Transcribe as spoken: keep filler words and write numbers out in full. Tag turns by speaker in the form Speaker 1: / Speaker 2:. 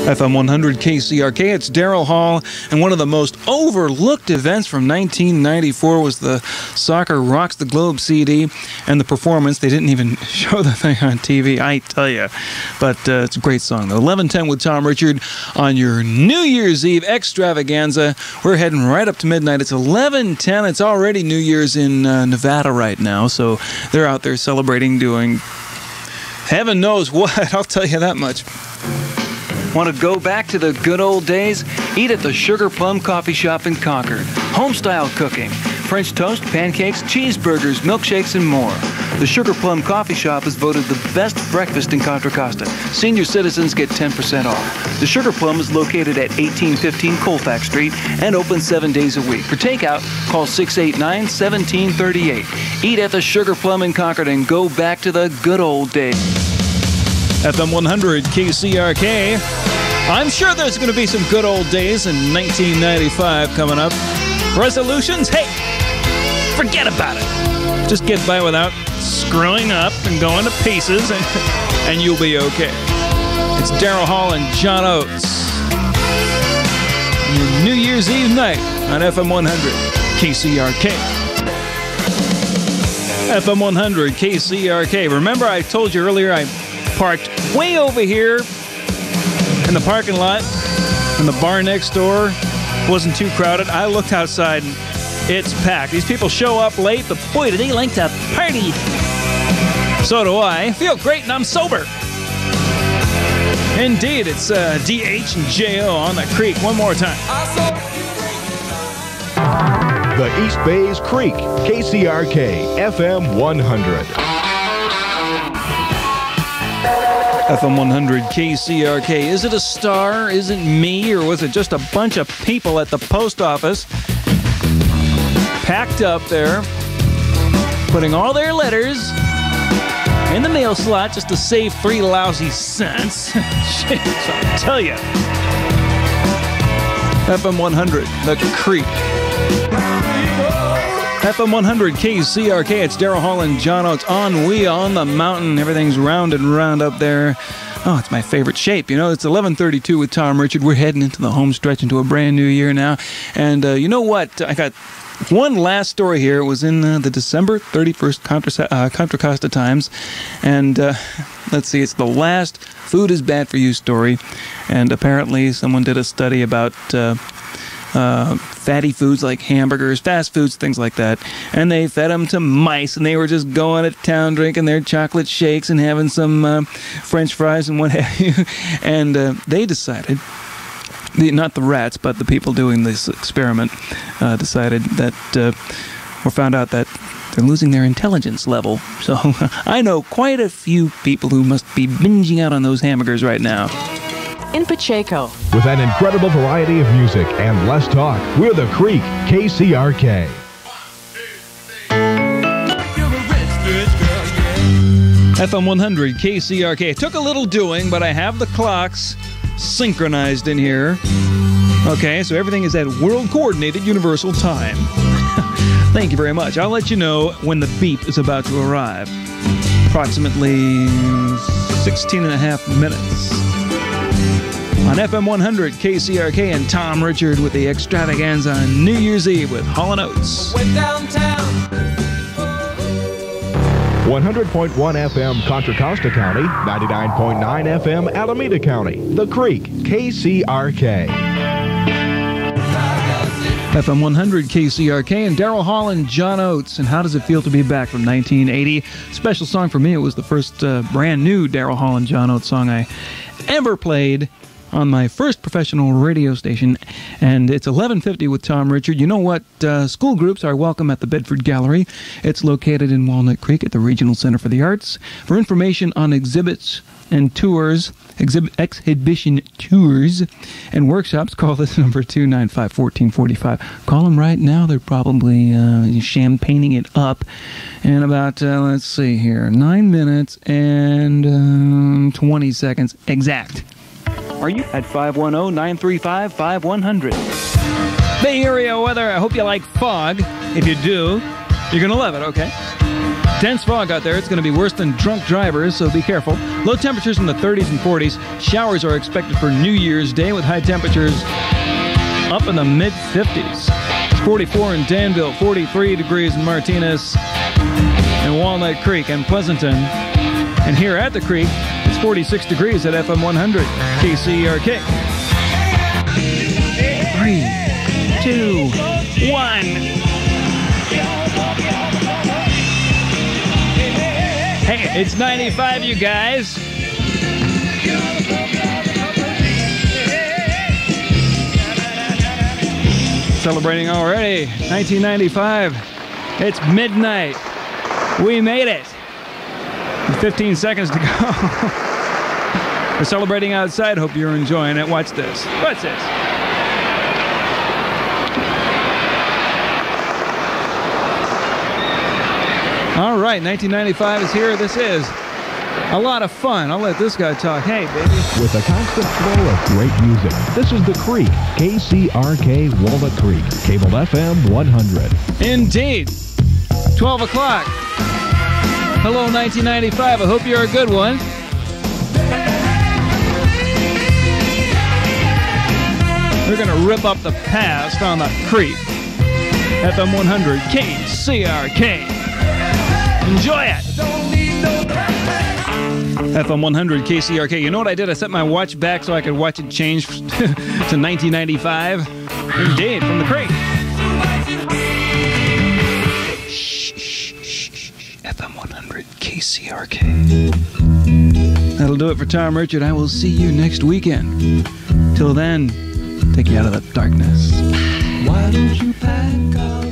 Speaker 1: F M one hundred K C R K, it's Daryl Hall, and one of the most overlooked events from nineteen ninety-four was the Soccer Rocks the Globe C D and the performance. They didn't even show the thing on T V, I tell you. But uh, it's a great song, though. eleven ten with Tom Richard on your New Year's Eve extravaganza. We're heading right up to midnight. It's eleven ten. It's already New Year's in uh, Nevada right now, so they're out there celebrating, doing heaven knows what. I'll tell you that much. Want to go back to the good old days? Eat at the Sugar Plum Coffee Shop in Concord. Home-style cooking. French toast, pancakes, cheeseburgers, milkshakes, and more. The Sugar Plum Coffee Shop is voted the best breakfast in Contra Costa. Senior citizens get ten percent off. The Sugar Plum is located at eighteen fifteen Colfax Street and open seven days a week. For takeout, call six eight nine, one seven three eight. Eat at the Sugar Plum in Concord and go back to the good old days. F M one hundred K C R K. I'm sure there's going to be some good old days in nineteen ninety-five coming up. Resolutions? Hey, forget about it. Just get by without screwing up and going to pieces, and, and you'll be okay. It's Daryl Hall and John Oates. New Year's Eve night on F M one hundred K C R K. F M one hundred K C R K. Remember I told you earlier I parked way over here in the parking lot, and the bar next door wasn't too crowded. I looked outside, and it's packed. These people show up late, but boy, do they like to party. So do I. I feel great, and I'm sober. Indeed, it's uh, D H and J O on the creek. One more time.
Speaker 2: The East Bay's Creek, K C R K, F M one hundred.
Speaker 1: F M one hundred K C R K. Is it a star? Is it me? Or was it just a bunch of people at the post office packed up there, putting all their letters in the mail slot just to save three lousy cents? Shit, I tell you. F M one hundred, the creep. F M one hundred K C R K, it's Daryl Hall and John Oates on We on the Mountain. Everything's round and round up there. Oh, it's my favorite shape. You know, it's eleven thirty-two with Tom Richard. We're heading into the home stretch, into a brand new year now. And uh, you know what? I got one last story here. It was in uh, the December thirty-first Contra, uh, Contra Costa Times. And uh, let's see, it's the last food is bad for you story. And apparently someone did a study about Uh, Uh, fatty foods like hamburgers, fast foods, things like that. And they fed them to mice, and they were just going to town drinking their chocolate shakes and having some uh, French fries and what have you. And uh, they decided, the, not the rats, but the people doing this experiment, uh, decided that, uh, or found out that they're losing their intelligence level. So I know quite a few people who must be binging out on those hamburgers right now.
Speaker 3: In Pacheco.
Speaker 2: With an incredible variety of music and less talk, we're the Creek, K C R K.
Speaker 1: F M one hundred K C R K. It took a little doing, but I have the clocks synchronized in here. Okay, so everything is at World Coordinated Universal Time. Thank you very much. I'll let you know when the beep is about to arrive. Approximately sixteen and a half minutes. On F M one hundred K C R K and Tom Richard with the extravaganza on New Year's Eve with Hall Oates.
Speaker 4: Went downtown.
Speaker 2: one hundred point one F M Contra Costa County, ninety-nine point nine F M Alameda County. The Creek, K C R K.
Speaker 1: F M one hundred K C R K and Daryl Hall and John Oates. And how does it feel to be back from nineteen eighty? Special song for me. It was the first uh, brand new Daryl Hall and John Oates song I ever played on my first professional radio station, and it's eleven fifty with Tom Richard. You know what? Uh, school groups are welcome at the Bedford Gallery. It's located in Walnut Creek at the Regional Center for the Arts. For information on exhibits and tours, exhibit, exhibition tours and workshops, call this number two nine five, one four four five. Call them right now. They're probably uh, champagning it up in about, uh, let's see here, nine minutes and um, twenty seconds exact. Are you at five one zero, nine three five, five one zero zero? Bay Area weather. I hope you like fog. If you do, you're going to love it, okay? Dense fog out there. It's going to be worse than drunk drivers, so be careful. Low temperatures in the thirties and forties. Showers are expected for New Year's Day with high temperatures up in the mid-fifties. It's forty-four in Danville, forty-three degrees in Martinez, and Walnut Creek and Pleasanton. And here at the Creek, it's forty-six degrees at F M one hundred, K C R K. Three, two, one. Hey, it's ninety-five, you guys. Celebrating already, nineteen ninety-five. It's midnight. We made it. fifteen seconds to go. We're celebrating outside. Hope you're enjoying it. Watch this. What's this? All right, nineteen ninety-five is here. This is a lot of fun. I'll let this guy talk. Hey, baby.
Speaker 2: With a constant flow of great music, this is The Creek, K C R K Walnut Creek, cable F M one hundred.
Speaker 1: Indeed. twelve o'clock. Hello, nineteen ninety-five. I hope you're a good one. We're going to rip up the past on The Creek. F M one hundred, K C R K. Enjoy it. F M one hundred, K C R K. You know what I did? I set my watch back so I could watch it change to nineteen ninety-five. Indeed, from The Creek. Shh, shh, shh, shh. F M one hundred, K C R K. That'll do it for Tom Richard. I will see you next weekend. Till then, take you out of the darkness. Why don't you pack up?